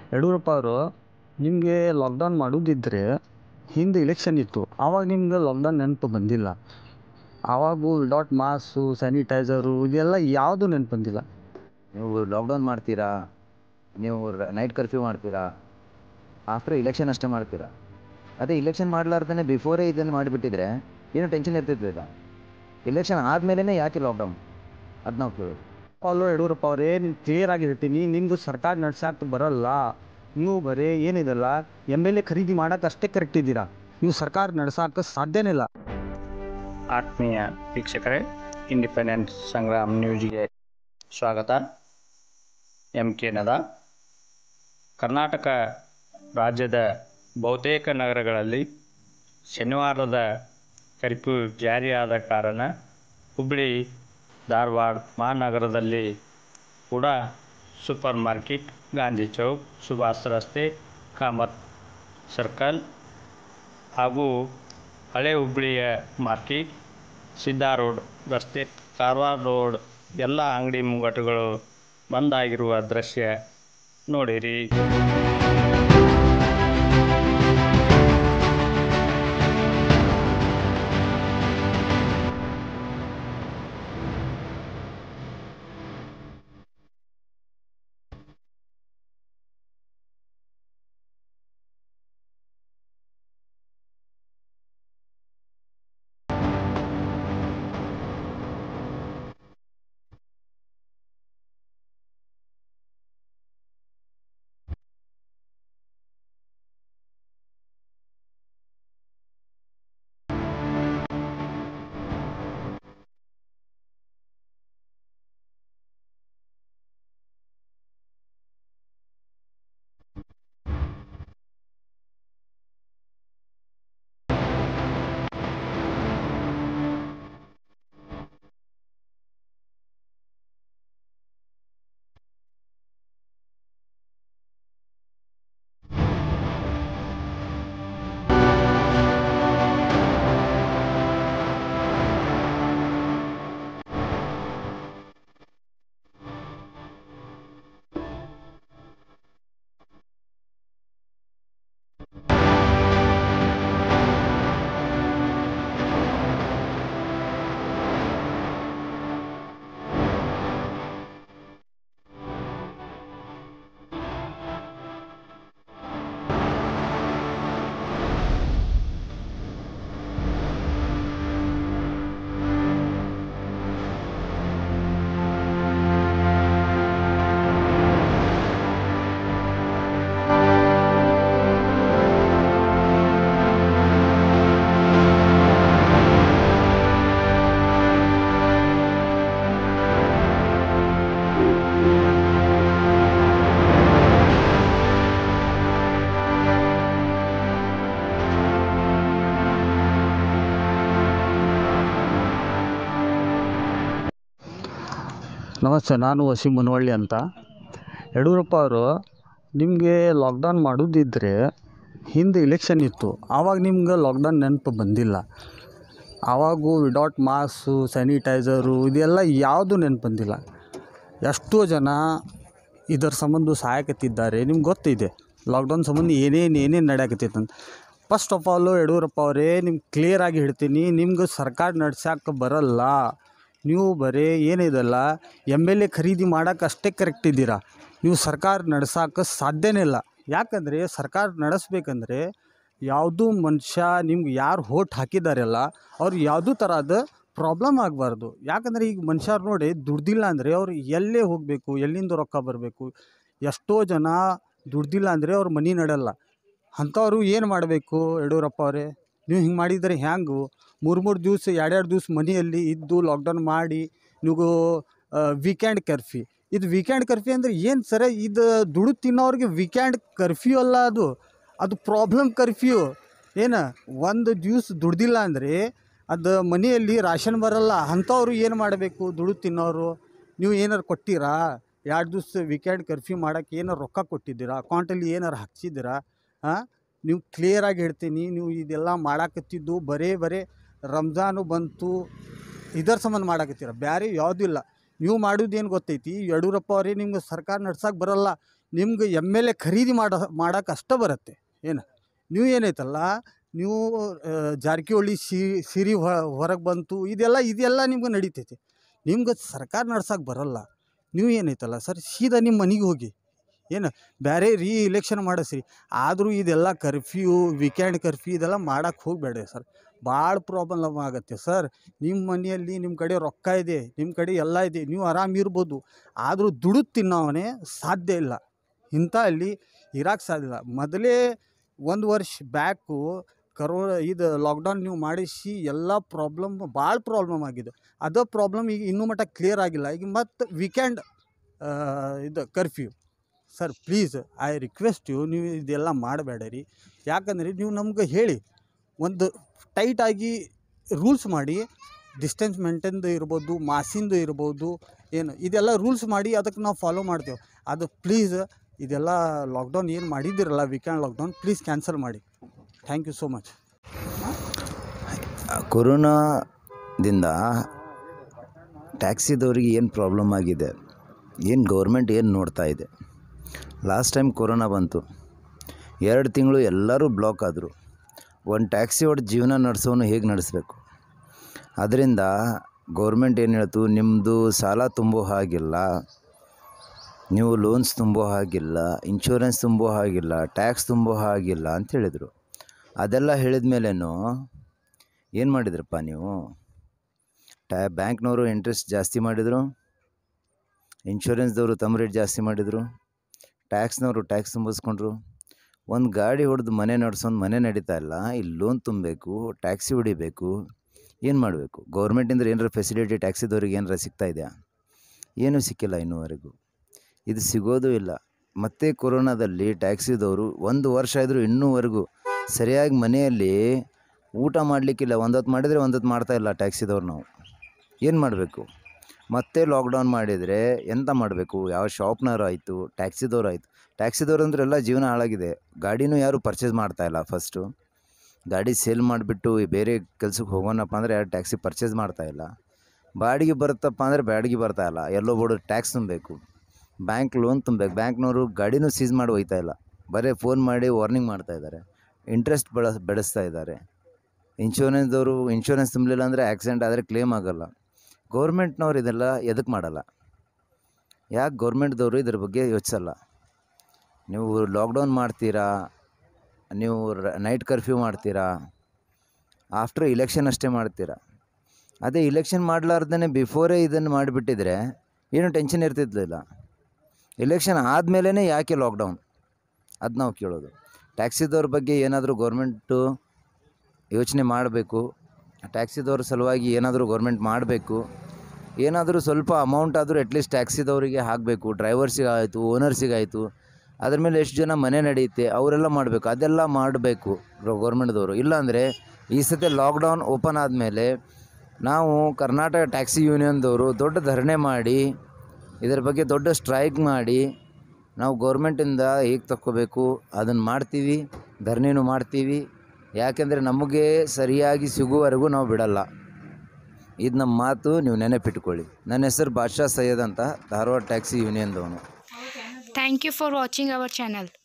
ಯಡಿಯೂರಪ್ಪ ಅವರು ನಿಮಗೆ ಲಾಕ್ಡೌನ್ ಮಾಡೋದಿದ್ದರೆ ಹಿಂದೆ ಇಲೆಕ್ಷನ್ ಇತ್ತು, ಆವಾಗ ನಿಮ್ಗೆ ಲಾಕ್ಡೌನ್ ನೆನಪು ಬಂದಿಲ್ಲ. ಆವಾಗ ವಿದೌಟ್ ಮಾಸ್ಕು, ಸ್ಯಾನಿಟೈಸರು ಇದೆಲ್ಲ ಯಾವುದು ನೆನಪು ಬಂದಿಲ್ಲ. ನೀವು ಲಾಕ್ಡೌನ್ ಮಾಡ್ತೀರಾ, ನೀವು ನೈಟ್ ಕರ್ಫ್ಯೂ ಮಾಡ್ತೀರಾ, ಆಫ್ಟರ್ ಇಲೆಕ್ಷನ್ ಅಷ್ಟೇ ಮಾಡ್ತೀರಾ. ಅದೇ ಇಲೆಕ್ಷನ್ ಮಾಡಲಾರ್ದೇ ಬಿಫೋರೇ ಇದನ್ನು ಮಾಡಿಬಿಟ್ಟಿದ್ರೆ ಏನೂ ಟೆನ್ಷನ್ ಇರ್ತಿರ್ಲಿಲ್ಲ. ಇಲೆಕ್ಷನ್ ಆದಮೇಲೆ ಯಾಕೆ ಲಾಕ್ಡೌನ್ ಅದು ನಾವು ಕೇಳೋದು. ಅಲ್ಲೋ ಯಡಿಯೂರಪ್ಪ ಅವರೇ, ನೀವು ಕ್ಲಿಯರ್ ಆಗಿ ಹೇಳ್ತೀನಿ, ನಿಮ್ಮದು ಸರ್ಕಾರ ನಡ್ಸಕ್ಕೆ ಬರೋಲ್ಲ. ನೀವು ಬರೀ ಏನಿದೆಲ್ಲ MLA ಖರೀದಿ ಮಾಡೋಕೆ ಅಷ್ಟೇ ಕರೆಕ್ಟ್ ಇದ್ದೀರಾ, ನೀವು ಸರ್ಕಾರ ನಡ್ಸೋಕೆ ಸಾಧ್ಯನೇ ಇಲ್ಲ. ಆತ್ಮೀಯ ವೀಕ್ಷಕರೇ, ಇಂಡಿಪೆಂಡೆಂಟ್ ಸಂಗ್ರಾಮ್ ನ್ಯೂಸ್ಗೆ ಸ್ವಾಗತ. MK ನದ. ಕರ್ನಾಟಕ ರಾಜ್ಯದ ಬಹುತೇಕ ನಗರಗಳಲ್ಲಿ ಶನಿವಾರದ ಕರ್ಫ್ಯೂ ಜಾರಿಯಾದ ಕಾರಣ ಹುಬ್ಬಳ್ಳಿ ಧಾರವಾಡ ಮಹಾನಗರದಲ್ಲಿ ಕೂಡ ಸೂಪರ್ ಮಾರ್ಕೆಟ್, ಗಾಂಧಿ ಚೌಕ್, ಸುಭಾಷ್ ರಸ್ತೆ, ಕಾಮತ್ ಸರ್ಕಲ್ ಹಾಗೂ ಹಳೆ ಹುಬ್ಬಳ್ಳಿಯ ಮಾರ್ಕೆಟ್, ಸಿದ್ದಾ ರೋಡ್ ರಸ್ತೆ, ಕಾರವಾರ ರೋಡ್ ಎಲ್ಲ ಅಂಗಡಿ ಮುಂಗಟ್ಟುಗಳು ಬಂದಾಗಿರುವ ದೃಶ್ಯ ನೋಡಿರಿ. ನಮಸ್ತೆ, ನಾನು ವಸೀಂ ಮುನವಳ್ಳಿ ಅಂತ. ಯಡಿಯೂರಪ್ಪ ಅವರು ನಿಮಗೆ ಲಾಕ್ಡೌನ್ ಮಾಡೋದಿದ್ದರೆ ಹಿಂದೆ ಇಲೆಕ್ಷನ್ ಇತ್ತು, ಆವಾಗ ನಿಮ್ಗೆ ಲಾಕ್ಡೌನ್ ನೆನಪು ಬಂದಿಲ್ಲ. ಆವಾಗೂ ವಿದೌಟ್ ಮಾಸ್ಕು, ಸ್ಯಾನಿಟೈಸರು ಇದೆಲ್ಲ ಯಾವುದು ನೆನಪು ಬಂದಿಲ್ಲ. ಎಷ್ಟೋ ಜನ ಇದರ ಸಂಬಂಧ ಸಹಾಯಕತ್ತಿದ್ದಾರೆ. ನಿಮ್ಗೆ ಗೊತ್ತಿದೆ ಲಾಕ್ಡೌನ್ ಸಂಬಂಧ ಏನೇನು ನಡೆಯಕತ್ತೈತೆ ಅಂತ. ಫಸ್ಟ್ ಆಫ್ ಆಲು ಯಡಿಯೂರಪ್ಪ ಅವರೇ, ನಿಮ್ಗೆ ಕ್ಲಿಯರಾಗಿ ಹೇಳ್ತೀನಿ, ನಿಮ್ಗೆ ಸರ್ಕಾರ ನಡ್ಸೋಕೆ ಬರೋಲ್ಲ. ನೀವು ಬರೀ ಏನಿದೆಲ್ಲ MLA ಖರೀದಿ ಮಾಡೋಕೆ ಅಷ್ಟೇ ಕರೆಕ್ಟ್ ಇದ್ದೀರಾ, ನೀವು ಸರ್ಕಾರ ನಡ್ಸೋಕೆ ಸಾಧ್ಯನೇ ಇಲ್ಲ. ಯಾಕಂದರೆ ಸರ್ಕಾರ ನಡೆಸ್ಬೇಕಂದ್ರೆ ಯಾವುದೂ ಮನುಷ್ಯ ನಿಮ್ಗೆ ಯಾರು ವೋಟ್ ಹಾಕಿದಾರಲ್ಲ ಅವ್ರು ಯಾವುದೂ ಥರದ ಪ್ರಾಬ್ಲಮ್ ಆಗಬಾರ್ದು. ಯಾಕಂದರೆ ಈಗ ಮನುಷ್ಯರು ನೋಡಿ ದುಡ್ದಿಲ್ಲ ಅಂದರೆ ಅವ್ರು ಎಲ್ಲೇ ಹೋಗಬೇಕು, ಎಲ್ಲಿಂದ ರೊಕ್ಕ ಬರಬೇಕು. ಎಷ್ಟೋ ಜನ ದುಡ್ದಿಲ್ಲ ಅಂದರೆ ಅವ್ರ ಮನೆ ನಡೆಯಲ್ಲ. ಅಂಥವ್ರು ಏನು ಮಾಡಬೇಕು ಯಡಿಯೂರಪ್ಪ ಅವರೇ? ನೀವು ಹಿಂಗೆ ಮಾಡಿದರೆ ಹ್ಯಾಂಗೆ? 3 ದಿವಸ 2 ದಿವಸ ಮನೆಯಲ್ಲಿ ಇದ್ದು ಲಾಕ್ಡೌನ್ ಮಾಡಿ ನೀವು ವೀಕೆಂಡ್ ಕರ್ಫ್ಯೂ. ಇದು ವೀಕೆಂಡ್ ಕರ್ಫ್ಯೂ ಅಂದರೆ ಏನು ಸರ? ಇದು ದುಡ್ಡು ತಿನ್ನೋರಿಗೆ ವೀಕೆಂಡ್ ಕರ್ಫ್ಯೂ ಅಲ್ಲ, ಅದು ಪ್ರಾಬ್ಲಮ್ ಕರ್ಫ್ಯೂ. ಏನು, 1 ದಿವಸ ದುಡ್ದಿಲ್ಲ ಅಂದರೆ ಅದು ಮನೆಯಲ್ಲಿ ರಾಷನ್ ಬರಲ್ಲ. ಅಂಥವ್ರು ಏನು ಮಾಡಬೇಕು? ದುಡ್ಡು ತಿನ್ನೋರು. ನೀವು ಏನಾರು ಕೊಟ್ಟಿರಾ? 2 ದಿವಸ ವೀಕೆಂಡ್ ಕರ್ಫ್ಯೂ ಮಾಡೋಕ್ಕೆ ಏನಾರು ರೊಕ್ಕ ಕೊಟ್ಟಿದ್ದೀರಾ? ಅಕೌಂಟಲ್ಲಿ ಏನಾರು ಹಾಕ್ಸಿದ್ದೀರಾ? ನೀವು ಕ್ಲಿಯರಾಗಿ ಹೇಳ್ತೀನಿ, ನೀವು ಇದೆಲ್ಲ ಮಾಡಾಕತ್ತಿದ್ದು ಬರೇ ರಂಜಾನು ಬಂತು ಇದರ ಸಂಬಂಧ ಮಾಡಾಕತ್ತೀರ, ಬೇರೆ ಯಾವುದೂ ಇಲ್ಲ. ನೀವು ಮಾಡೋದೇನು ಗೊತ್ತೈತಿ ಯಡಿಯೂರಪ್ಪ ಅವರೇ? ನಿಮ್ಗೆ ಸರ್ಕಾರ ನಡ್ಸೋಕೆ ಬರೋಲ್ಲ. ನಿಮ್ಗೆ MLA ಖರೀದಿ ಮಾಡೋಕೆ ಅಷ್ಟೇ ಬರುತ್ತೆ. ಏನು ನೀವು ಏನೈತಲ್ಲ, ನೀವು ಜಾರಕಿಹೊಳಿ ಸಿರಿ ಹೊರಗೆ ಬಂತು, ಇದೆಲ್ಲ ನಿಮ್ಗೆ ನಡೀತೈತಿ. ನಿಮ್ಗೆ ಸರ್ಕಾರ ನಡ್ಸೋಕೆ ಬರೋಲ್ಲ. ನೀವು ಏನೈತಲ್ಲ ಸರ್, ಸೀದಾ ನಿಮ್ಮ ಮನೆಗೆ ಹೋಗಿ, ಏನು ಬೇರೆ ಇಲೆಕ್ಷನ್ ಮಾಡಿಸ್ರಿ. ಆದರೂ ಇದೆಲ್ಲ ಕರ್ಫ್ಯೂ, ವೀಕೆಂಡ್ ಕರ್ಫ್ಯೂ ಇದೆಲ್ಲ ಮಾಡೋಕ್ಕೆ ಹೋಗಬೇಡ್ರಿ ಸರ್. ಭಾಳ ಪ್ರಾಬ್ಲಮ್ ಆಗುತ್ತೆ ಸರ್. ನಿಮ್ಮ ಮನೆಯಲ್ಲಿ ನಿಮ್ಮ ಕಡೆ ರೊಕ್ಕ ಇದೆ, ನಿಮ್ಮ ಕಡೆ ಎಲ್ಲ ಇದೆ, ನೀವು ಆರಾಮಿರ್ಬೋದು. ಆದರೂ ದುಡಿದು ತಿನ್ನೋವನೇ ಸಾಧ್ಯ ಇಲ್ಲ. ಅಲ್ಲಿ ಇರೋಕ್ಕೆ ಸಾಧ್ಯ ಇಲ್ಲ. ಮೊದಲೇ 1 ವರ್ಷ ಬ್ಯಾಕು ಇದು ಲಾಕ್ಡೌನ್ ನೀವು ಮಾಡಿಸಿ ಎಲ್ಲ ಭಾಳ ಪ್ರಾಬ್ಲಮ್ ಆಗಿದೆ. ಅದೇ ಪ್ರಾಬ್ಲಮ್ ಈಗ ಇನ್ನೂ ಮಟ್ಟ ಕ್ಲಿಯರ್ ಆಗಿಲ್ಲ. ಈಗ ಮತ್ತು ವೀಕೆಂಡ್ ಇದು curfew. Sir please I request you, ನೀವು ಇದೆಲ್ಲ ಮಾಡಬೇಡ್ರಿ. ಯಾಕಂದರೆ ನೀವು ನಮ್ಗೆ ಹೇಳಿ, ಒಂದು ಟೈಟಾಗಿ ರೂಲ್ಸ್ ಮಾಡಿ, ಡಿಸ್ಟೆನ್ಸ್ ಮೇಂಟೈನ್ದು ಇರ್ಬೋದು, ಮಾಸಿಂದು ಇರ್ಬೋದು, ಏನು ಇದೆಲ್ಲ ರೂಲ್ಸ್ ಮಾಡಿ ಅದಕ್ಕೆ ನಾವು ಫಾಲೋ ಮಾಡ್ತೇವೆ. ಅದು ಪ್ಲೀಸ್ ಇದೆಲ್ಲ ಲಾಕ್ಡೌನ್ ಏನು ಮಾಡಿದ್ದೀರಲ್ಲ, ವೀಕೆಂಡ್ ಲಾಕ್ಡೌನ್, ಪ್ಲೀಸ್ ಕ್ಯಾನ್ಸಲ್ ಮಾಡಿ. Thank you so much. ಕೊರೋನಾದಿಂದ ಟ್ಯಾಕ್ಸಿದವ್ರಿಗೆ ಏನು ಪ್ರಾಬ್ಲಮ್ ಆಗಿದೆ, ಏನು ಗೌರ್ಮೆಂಟ್ ಏನು ನೋಡ್ತಾ ಇದೆ. ಲಾಸ್ಟ್ ಟೈಮ್ ಕೊರೋನಾ ಬಂತು, 2 ತಿಂಗಳು ಎಲ್ಲರೂ ಬ್ಲಾಕ್ ಆದರು. ಒಂದು ಟ್ಯಾಕ್ಸಿ ಹೊಡೆದು ಜೀವನ ನಡೆಸೋನು ಹೇಗೆ ನಡೆಸಬೇಕು? ಅದರಿಂದ ಗೌರ್ಮೆಂಟ್ ಏನು ಹೇಳ್ತು, ನಿಮ್ಮದು ಸಾಲ ತುಂಬೋ ಹಾಗಿಲ್ಲ, ನೀವು ಲೋನ್ಸ್ ತುಂಬೋ ಹಾಗಿಲ್ಲ, ಇನ್ಶೂರೆನ್ಸ್ ತುಂಬೋ ಹಾಗಿಲ್ಲ, ಟ್ಯಾಕ್ಸ್ ತುಂಬೋ ಹಾಗಿಲ್ಲ ಅಂತ ಹೇಳಿದರು. ಅದೆಲ್ಲ ಹೇಳಿದ ಮೇಲೇನು ಏನು ಮಾಡಿದ್ರಪ್ಪ ನೀವು? ಬ್ಯಾಂಕ್ನವರು ಇಂಟ್ರೆಸ್ಟ್ ಜಾಸ್ತಿ ಮಾಡಿದರು, ಇನ್ಶೂರೆನ್ಸ್ದವರು ತಮ್ಮ ರೇಟ್ ಜಾಸ್ತಿ ಮಾಡಿದರು, ಟ್ಯಾಕ್ಸ್ನವರು ಟ್ಯಾಕ್ಸ್ ತುಂಬಿಸ್ಕೊಂಡ್ರು. ಒಂದು ಗಾಡಿ ಹೊಡೆದು ಮನೆ ನಡೆಸೋದು ಮನೆ ನಡೀತಾ ಇಲ್ಲ, ಇಲ್ಲಿ ಲೋನ್ ತುಂಬಬೇಕು, ಟ್ಯಾಕ್ಸಿ ಹೊಡಿಬೇಕು, ಏನು ಮಾಡಬೇಕು? ಗೌರ್ಮೆಂಟಿಂದ ಏನಾರ ಫೆಸಿಲಿಟಿ ಟ್ಯಾಕ್ಸಿದವ್ರಿಗೆ ಏನಾರ ಸಿಗ್ತಾ ಇದೆಯಾ? ಏನೂ ಸಿಕ್ಕಿಲ್ಲ ಇನ್ನೂವರೆಗೂ. ಇದು ಸಿಗೋದು ಇಲ್ಲ. ಮತ್ತು ಕೊರೋನಾದಲ್ಲಿ ಟ್ಯಾಕ್ಸಿದವರು 1 ವರ್ಷ ಆದರೂ ಇನ್ನೂವರೆಗೂ ಸರಿಯಾಗಿ ಮನೆಯಲ್ಲಿ ಊಟ ಮಾಡಲಿಕ್ಕಿಲ್ಲ. ಒಂದೊತ್ತು ಮಾಡಿದರೆ ಒಂದೊತ್ತು ಮಾಡ್ತಾಯಿಲ್ಲ ಟ್ಯಾಕ್ಸಿದವ್ರು. ನಾವು ಏನು ಮಾಡಬೇಕು? ಮತ್ತೆ ಲಾಕ್ಡೌನ್ ಮಾಡಿದರೆ ಎಂತ ಮಾಡಬೇಕು? ಯಾವ ಶಾಪ್ನವ್ರು ಆಯಿತು, ಟ್ಯಾಕ್ಸಿದವ್ರು ಆಯಿತು. ಟ್ಯಾಕ್ಸಿದವ್ರು ಅಂದ್ರೆ ಎಲ್ಲ ಜೀವನ ಹಾಳಾಗಿದೆ. ಗಾಡಿನೂ ಯಾರೂ ಪರ್ಚೇಸ್ ಮಾಡ್ತಾಯಿಲ್ಲ. ಫಸ್ಟು ಗಾಡಿ ಸೇಲ್ ಮಾಡಿಬಿಟ್ಟು ಬೇರೆ ಕೆಲ್ಸಕ್ಕೆ ಹೋಗೋಣಪ್ಪ ಅಂದರೆ ಯಾರು ಟ್ಯಾಕ್ಸಿ ಪರ್ಚೇಸ್ ಮಾಡ್ತಾಯಿಲ್ಲ. ಬಾಡಿಗೆ ಬರುತ್ತಪ್ಪ ಅಂದರೆ ಬಾಡಿಗೆ ಬರ್ತಾಯಿಲ್ಲ. ಎಲ್ಲೋ ಬೋರ್ಡು ಟ್ಯಾಕ್ಸ್ ತುಂಬಬೇಕು, ಬ್ಯಾಂಕ್ ಲೋನ್ ತುಂಬಬೇಕು. ಬ್ಯಾಂಕ್ನವರು ಗಾಡಿನೂ ಸೀಸ್ ಮಾಡಿ ಹೋಗ್ತಾಯಿಲ್ಲ, ಬರೀ ಫೋನ್ ಮಾಡಿ ವಾರ್ನಿಂಗ್ ಮಾಡ್ತಾಯಿದ್ದಾರೆ, ಇಂಟ್ರೆಸ್ಟ್ ಬೆಳೆಸ್ತಾ ಇದ್ದಾರೆ. ಇನ್ಶೂರೆನ್ಸ್ದವರು ಇನ್ಶೂರೆನ್ಸ್ ತುಂಬಲಿಲ್ಲ ಅಂದರೆ ಆಕ್ಸಿಡೆಂಟ್ ಆದರೆ ಕ್ಲೇಮ್ ಆಗೋಲ್ಲ. ಗೌರ್ಮೆಂಟ್ನವ್ರು ಇದೆಲ್ಲ ಎದಕ್ಕೆ ಮಾಡಲ್ಲ? ಯಾಕೆ ಗೌರ್ಮೆಂಟ್ದವರು ಇದ್ರ ಬಗ್ಗೆ ಯೋಚಿಸಲ್ಲ? ನೀವು ಲಾಕ್ಡೌನ್ ಮಾಡ್ತೀರಾ, ನೀವು ನೈಟ್ ಕರ್ಫ್ಯೂ ಮಾಡ್ತೀರಾ, ಆಫ್ಟರ್ ಇಲೆಕ್ಷನ್ ಅಷ್ಟೇ ಮಾಡ್ತೀರಾ. ಅದೇ ಇಲೆಕ್ಷನ್ ಮಾಡಲಾರ್ದೇ ಬಿಫೋರೇ ಇದನ್ನು ಮಾಡಿಬಿಟ್ಟಿದ್ರೆ ಏನೂ ಟೆನ್ಷನ್ ಇರ್ತಿದ್ದಿಲ್ಲ. ಇಲೆಕ್ಷನ್ ಆದಮೇಲೆ ಯಾಕೆ ಲಾಕ್ಡೌನ್? ಅದು ನಾವು ಕೇಳೋದು. ಟ್ಯಾಕ್ಸಿದವ್ರ ಬಗ್ಗೆ ಏನಾದರೂ ಗೌರ್ಮೆಂಟು ಯೋಚನೆ ಮಾಡಬೇಕು. ಟ್ಯಾಕ್ಸಿದವ್ರ ಸಲುವಾಗಿ ಏನಾದರೂ ಗೌರ್ಮೆಂಟ್ ಮಾಡಬೇಕು. ಏನಾದರೂ ಸ್ವಲ್ಪ ಅಮೌಂಟ್ ಆದರೂ ಅಟ್ಲೀಸ್ಟ್ ಟ್ಯಾಕ್ಸಿದವರಿಗೆ ಹಾಕಬೇಕು. ಡ್ರೈವರ್ಸಿಗಾಯಿತು, ಓನರ್ಸಿಗಾಯಿತು, ಅದ್ರ ಮೇಲೆ ಎಷ್ಟು ಜನ ಮನೆ ನಡೆಯುತ್ತೆ ಅವರೆಲ್ಲ ಮಾಡಬೇಕು. ಅದೆಲ್ಲ ಮಾಡಬೇಕು ಗೌರ್ಮೆಂಟ್ದವರು. ಇಲ್ಲಾಂದರೆ ಈ ಸತಿ ಲಾಕ್ಡೌನ್ ಓಪನ್ ಆದಮೇಲೆ ನಾವು ಕರ್ನಾಟಕ ಟ್ಯಾಕ್ಸಿ ಯೂನಿಯನ್ದವರು ದೊಡ್ಡ ಧರಣಿ ಮಾಡಿ, ಇದರ ಬಗ್ಗೆ ದೊಡ್ಡ ಸ್ಟ್ರೈಕ್ ಮಾಡಿ, ನಾವು ಗೌರ್ಮೆಂಟಿಂದ ಹೇಗೆ ತಕ್ಕೋಬೇಕು ಅದನ್ನು ಮಾಡ್ತೀವಿ, ಧರಣಿನೂ ಮಾಡ್ತೀವಿ. ಯಾಕೆಂದರೆ ನಮಗೆ ಸರಿಯಾಗಿ ಸಿಗುವವರೆಗೂ ನಾವು ಬಿಡಲ್ಲ. ಇದು ನಮ್ಮ ಮಾತು, ನೀವು ನೆನಪಿಟ್ಕೊಳ್ಳಿ. ನನ್ನ ಹೆಸರು ಬಾದ್ಶಾ ಸೈಯದ್ ಅಂತ, ಧಾರವಾಡ ಟ್ಯಾಕ್ಸಿ ಯೂನಿಯನ್ದವನು. Thank you for watching our channel.